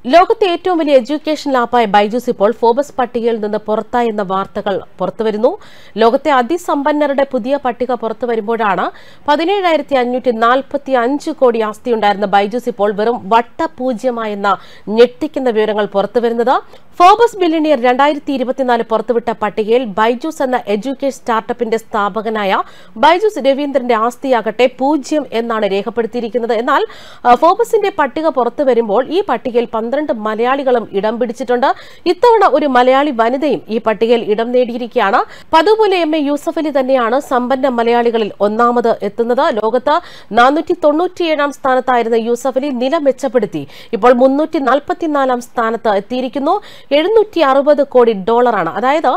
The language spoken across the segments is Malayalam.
ലോകത്തെ ഏറ്റവും വലിയ എഡ്യൂക്കേഷൻ ആപ്പായ ബൈജൂസ് ഇപ്പോൾ ഫോബസ് പട്ടികയിൽ നിന്ന് പുറത്തായെന്ന വാർത്തകൾ പുറത്തുവരുന്നു. ലോകത്തെ അതിസമ്പന്നരുടെ പുതിയ പട്ടിക പുറത്തുവരുമ്പോഴാണ് 17,545 കോടി ആസ്തിയുണ്ടായിരുന്ന ബൈജൂസ് ഇപ്പോൾ വെറും വട്ടപൂജ്യമായെന്ന ഞെട്ടിക്കുന്ന വിവരങ്ങൾ പുറത്തുവരുന്നത്. ഫോബസ് ബില്യണിയർ 2024 പുറത്തുവിട്ട പട്ടികയിൽ ബൈജൂസ് എന്ന എഡ്യൂക്കേഷൻ സ്റ്റാർട്ടപ്പിന്റെ സ്ഥാപകനായ ബൈജൂസ് രവീന്ദ്രന്റെ ആസ്തിയാകട്ടെ 0 എന്നാണ് രേഖപ്പെടുത്തിയിരിക്കുന്നത്. എന്നാൽ ഫോബസിന്റെ പട്ടിക പുറത്തുവരുമ്പോൾ ഈ പട്ടികയിൽ 12 മലയാളികളും ഇടം പിടിച്ചിട്ടുണ്ട്. ഇത്തവണ ഒരു മലയാളി വനിതയും ഈ പട്ടികയിൽ ഇടം നേടിയിരിക്കുകയാണ്. പതുപോലെ എം എ യൂസഫ് അലി തന്നെയാണ് സമ്പന്ന മലയാളികളിൽ ഒന്നാമത് എത്തുന്നത്. ലോകത്ത് 497 സ്ഥാനത്തായിരുന്ന യൂസഫ് അലി നില മെച്ചപ്പെടുത്തി ഇപ്പോൾ 344 സ്ഥാനത്ത് എത്തിയിരിക്കുന്നു. 760 കോടി ഡോളറാണ്, അതായത്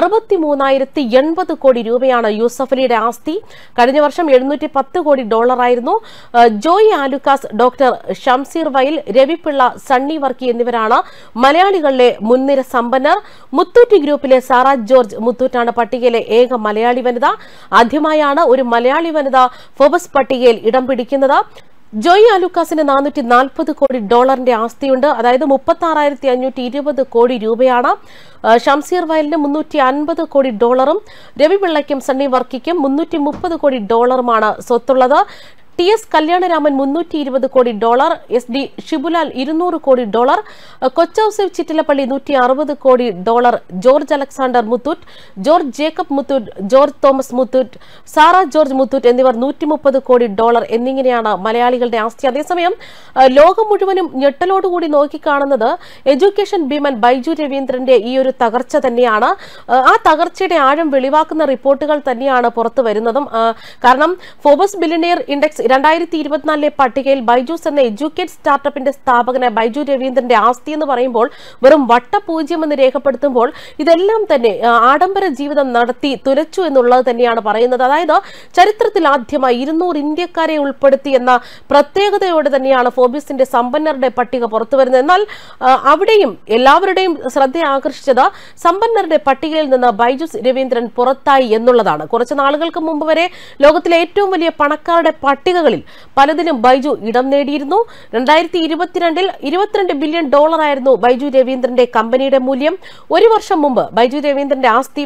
63,080 കോടി രൂപയാണ് യൂസഫ് അലിയുടെ ആസ്തി. കഴിഞ്ഞ വർഷം 710 കോടി ഡോളറായിരുന്നു. ജോയി ആലുക്കാസ്, ഡോക്ടർ ഷംസീർ വൈൽ, രവിപിള്ള, സണ്ണി വർക്കി എന്നിവരാണ് മലയാളികളിലെ മുൻനിര സമ്പന്നർ. മുത്തൂറ്റ് ഗ്രൂപ്പിലെ സാറ ജോർജ് മുത്തൂറ്റാണ് പട്ടികയിലെ ഏക മലയാളി വനിത. ആദ്യമായാണ് ഒരു മലയാളി വനിത ഫോബസ് പട്ടികയിൽ ഇടം പിടിക്കുന്നത്. ജോയി ആലുക്കാസിന് 440 കോടി ഡോളറിന്റെ ആസ്തിയുണ്ട്, അതായത് 36,520 കോടി രൂപയാണ്. ഷംസീർ വയലിന് 350 കോടി ഡോളറും രവിപിള്ളയ്ക്കും സണ്ണി വർക്കിക്കും 330 കോടി ഡോളറുമാണ് സ്വത്തുള്ളത്. TS കല്യാണരാമൻ 320 കോടി ഡോളർ, SD ഷിബുലാൽ 200 കോടി ഡോളർ, കൊച്ചൌസേഫ് ചിറ്റിലപ്പള്ളി 160 കോടി dollar, George Alexander Muthoot, George Jacob Muthoot, George Thomas Muthoot, Sara George Muthoot എന്നിവർ 130 കോടി ഡോളർ എന്നിങ്ങനെയാണ് മലയാളികളുടെ ആസ്തി. അതേസമയം ലോകം മുഴുവനും ഞെട്ടലോടുകൂടി നോക്കിക്കാണുന്നത് എഡ്യൂക്കേഷൻ ഭീമൻ ബൈജു രവീന്ദ്രന്റെ ഈ ഒരു തകർച്ച തന്നെയാണ്. ആ തകർച്ചയുടെ ആഴം വെളിവാക്കുന്ന റിപ്പോർട്ടുകൾ തന്നെയാണ് പുറത്തു വരുന്നതും. കാരണം ഫോബസ് ബില്യണിയർ ഇൻഡെക്സ് 2024 പട്ടികയിൽ ബൈജൂസ് എന്ന എഡ്യൂക്കേറ്റ് സ്റ്റാർട്ടപ്പിന്റെ സ്ഥാപകനായ ബൈജു രവീന്ദ്രന്റെ ആസ്തി എന്ന് പറയുമ്പോൾ വെറും വട്ടപൂജ്യം എന്ന് രേഖപ്പെടുത്തുമ്പോൾ ഇതെല്ലാം തന്നെ ആഡംബര ജീവിതം നടത്തി തുലച്ചു എന്നുള്ളത് തന്നെയാണ് പറയുന്നത്. അതായത് ചരിത്രത്തിൽ ആദ്യമായി 200 ഇന്ത്യക്കാരെ ഉൾപ്പെടുത്തി എന്ന പ്രത്യേകതയോടെ തന്നെയാണ് ഫോബസിന്റെ സമ്പന്നരുടെ പട്ടിക പുറത്തുവരുന്നത്. എന്നാൽ അവിടെയും എല്ലാവരുടെയും ശ്രദ്ധ ആകർഷിച്ചത് സമ്പന്നരുടെ പട്ടികയിൽ നിന്ന് ബൈജൂസ് രവീന്ദ്രൻ പുറത്തായി എന്നുള്ളതാണ്. കുറച്ച് നാളുകൾക്ക് മുമ്പ് വരെ ലോകത്തിലെ ഏറ്റവും വലിയ പണക്കാരുടെ പട്ടികകളിൽ പലതിലും ബൈജു ഇടം നേടിയിരുന്നു. 2022 22 ബില്യൺ ഡോളറായിരുന്നു ബൈജു രവീന്ദ്രന്റെ കമ്പനിയുടെ മൂല്യം. ഒരു വർഷം മുമ്പ് ബൈജു രവീന്ദ്രന്റെ ആസ്തി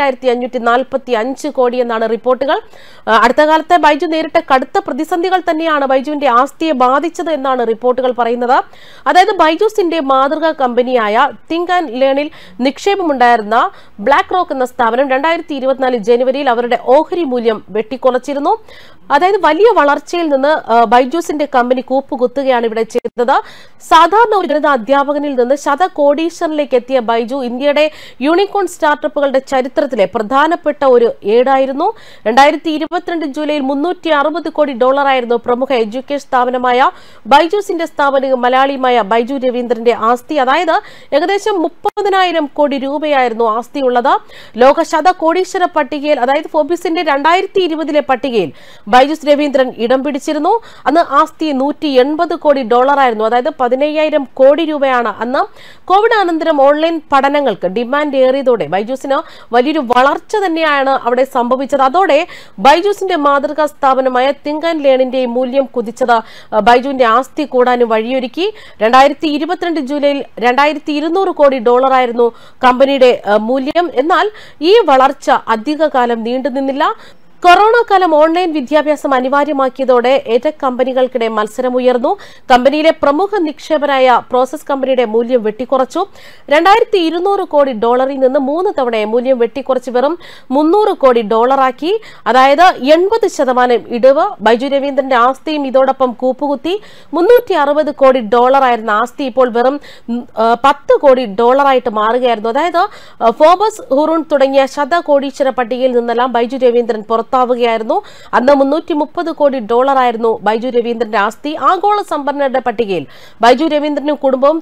17,545 കോടി എന്നാണ് റിപ്പോർട്ടുകൾ. അടുത്ത കാലത്തെ ബൈജു നേരിട്ട കടുത്ത പ്രതിസന്ധികൾ തന്നെയാണ് ബൈജുവിന്റെ ആസ്തിയെ ബാധിച്ചത് എന്നാണ് റിപ്പോർട്ടുകൾ പറയുന്നത്. അതായത് ബൈജൂസിന്റെ മാതൃകാ കമ്പനിയായ തിങ്ക് ആൻഡ് ലേണിൽ നിക്ഷേപമുണ്ടായിരുന്ന ബ്ലാക്ക് റോക്ക് എന്ന സ്ഥാപനം 2024 ജനുവരിയിൽ അവരുടെ ഓഹരി മൂല്യം വെട്ടിക്കുറച്ചിരുന്നു. അതായത് വലിയ വളർച്ചയിൽ നിന്ന് ബൈജൂസിന്റെ കമ്പനി കൂപ്പുകുത്തുകയാണ് ഇവിടെ ചെയ്തത്. സാധാരണ ഒരു ഗണിത അധ്യാപകനിൽ നിന്ന് ശതകോടീശ്വരനിലേക്ക് എത്തിയ ബൈജു ഇന്ത്യയുടെ യൂണിക്കോൺ സ്റ്റാർട്ടപ്പുകളുടെ ചരിത്രത്തിലെ പ്രധാനപ്പെട്ട ഒരു ഏടായിരുന്നു. 2022 ജൂലൈയിൽ 360 കോടി ഡോളറായിരുന്നു പ്രമുഖ എഡ്യൂക്കേഷൻ സ്ഥാപനമായ ബൈജൂസിന്റെ സ്ഥാപകനും മലയാളിയുമായ ബൈജു രവീന്ദ്രന്റെ ആസ്തി. അതായത് ഏകദേശം 30,000 കോടി രൂപയായിരുന്നു ആസ്തിയുള്ളത്. ലോക ശതകോടീശ്വര പട്ടികയിൽ, അതായത് ഫോബസിന്റെ 2020 പട്ടികയിൽ ബൈജൂസ് രവീന്ദ്രൻ ഇടം പിടിച്ചിരുന്നു. അന്ന് ആസ്തി 180 കോടി ഡോളറായിരുന്നു, അതായത് 15,000 കോടി രൂപയാണ്. അന്ന് കോവിഡ് അനന്തരം ഓൺലൈൻ പഠനങ്ങൾക്ക് ഡിമാൻഡ് ഏറിയതോടെ ബൈജൂസിന് വലിയൊരു വളർച്ച തന്നെയാണ് അവിടെ സംഭവിച്ചത്. അതോടെ ബൈജൂസിന്റെ മാതൃകാ സ്ഥാപനമായ തിങ്ക് ആൻഡ് ലേണിന്റെ മൂല്യം കുതിച്ചത് ബൈജുവിന്റെ ആസ്തി കൂടാനും വഴിയൊരുക്കി. 2022 ജൂലൈയിൽ 2,200 കോടി ഡോളറായിരുന്നു കമ്പനിയുടെ മൂല്യം. എന്നാൽ ഈ വളർച്ച അധികകാലം നീണ്ടുനിന്നില്ല. കൊറോണ കാലം ഓൺലൈൻ വിദ്യാഭ്യാസം അനിവാര്യമാക്കിയതോടെ എടെക് കമ്പനികൾക്കിടെ മത്സരമുയർന്നു. കമ്പനിയിലെ പ്രമുഖ നിക്ഷേപരായ പ്രോസസ് കമ്പനിയുടെ മൂല്യം വെട്ടിക്കുറച്ചു. 2,200 കോടി ഡോളറിൽ നിന്ന് 3 തവണ മൂല്യം വെട്ടിക്കുറച്ച് വെറും 300 കോടി ഡോളറാക്കി. അതായത് 80% ഇടിവ്. ബൈജു രവീന്ദ്രന്റെ ആസ്തിയും ഇതോടൊപ്പം കൂപ്പുകുത്തി. 360 കോടി ഡോളറായിരുന്ന ആസ്തി ഇപ്പോൾ വെറും 10 കോടി ഡോളറായിട്ട് മാറുകയായിരുന്നു. അതായത് ഫോബസ്, ഹുറൂൺ തുടങ്ങിയ ശതകോടീശ്വര പട്ടികയിൽ നിന്നെല്ലാം ബൈജു രവീന്ദ്രൻ പുറത്താവുകയായിരുന്നു. അന്ന് 330 കോടി ഡോളറായിരുന്നു ബൈജു രവീന്ദ്രന്റെ ആസ്തി. ആഗോള സമ്പന്നരുടെ പട്ടികയിൽ ബൈജു രവീന്ദ്രനും കുടുംബവും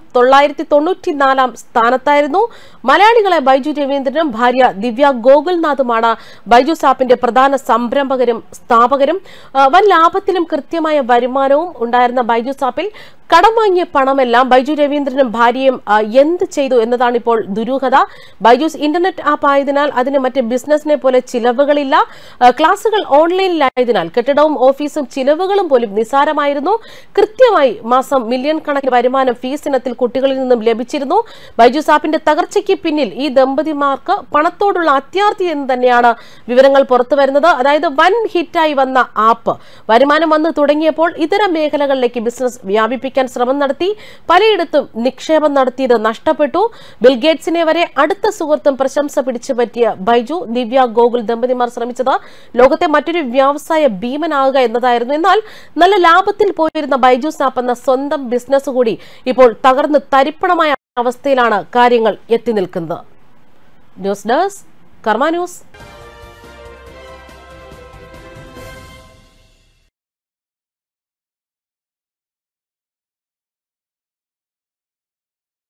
994 സ്ഥാനത്തായിരുന്നു. മലയാളികളെ ബൈജു രവീന്ദ്രനും ഭാര്യ ദിവ്യ ഗോകുൽനാഥുമാണ് ബൈജൂസ് ആപ്പിന്റെ പ്രധാന സംരംഭകരും സ്ഥാപകരും. വൻ ലാഭത്തിലും കൃത്യമായ വരുമാനവും ഉണ്ടായിരുന്ന ബൈജൂസ് ആപ്പിൽ കടം വാങ്ങിയ പണമെല്ലാം ബൈജു രവീന്ദ്രനും ഭാര്യയും എന്ത് ചെയ്തു എന്നതാണ് ഇപ്പോൾ ദുരൂഹത. ബൈജൂസ് ഇന്റർനെറ്റ് ആപ്പ് ആയതിനാൽ അതിന് മറ്റ് ബിസിനസിനെ പോലെ ചിലവുകളില്ല. ക്ലാസുകൾ ഓൺലൈനിലായതിനാൽ കെട്ടിടവും ഓഫീസും ചിലവുകളും പോലും നിസാരമായിരുന്നു. കൃത്യമായി മാസം മില്യൺ കണക്കിന് വരുമാനം ഫീസ് ഇനത്തിൽ കുട്ടികളിൽ നിന്നും ലഭിച്ചിരുന്നു. ബൈജൂസ് ആപ്പിന്റെ തകർച്ചയ്ക്ക് പിന്നിൽ ഈ ദമ്പതിമാർക്ക് പണത്തോടുള്ള അത്യാർത്തി എന്ന് തന്നെയാണ് വിവരങ്ങൾ പുറത്തുവരുന്നത്. അതായത് വൻ ഹിറ്റായി വന്ന ആപ്പ് വരുമാനം വന്ന് തുടങ്ങിയപ്പോൾ ഇതര മേഖലകളിലേക്ക് ബിസിനസ് വ്യാപിപ്പിക്കാൻ ശ്രമം നടത്തി. പലയിടത്തും നിക്ഷേപം നടത്തിയത് നഷ്ടപ്പെട്ടു. ബിൽഗേറ്റ്സിനെ വരെ അടുത്ത സുഹൃത്തും പ്രശംസ പിടിച്ചു പറ്റിയ ബൈജു, ദിവ്യ, ഗോകുൽ ദമ്പതിമാർ ശ്രമിച്ചത് ലോകത്തെ മറ്റൊരു വ്യവസായ ഭീമനാകുക എന്നതായിരുന്നു. എന്നാൽ നല്ല ലാഭത്തിൽ പോയിരുന്ന ബൈജൂസ് ആപ്പ് എന്ന സ്വന്തം ബിസിനസ് കൂടി ഇപ്പോൾ തകർന്ന് തരിപ്പണമായ അവസ്ഥയിലാണ് കാര്യങ്ങൾ എത്തി നിൽക്കുന്നത്. News desk Karma news.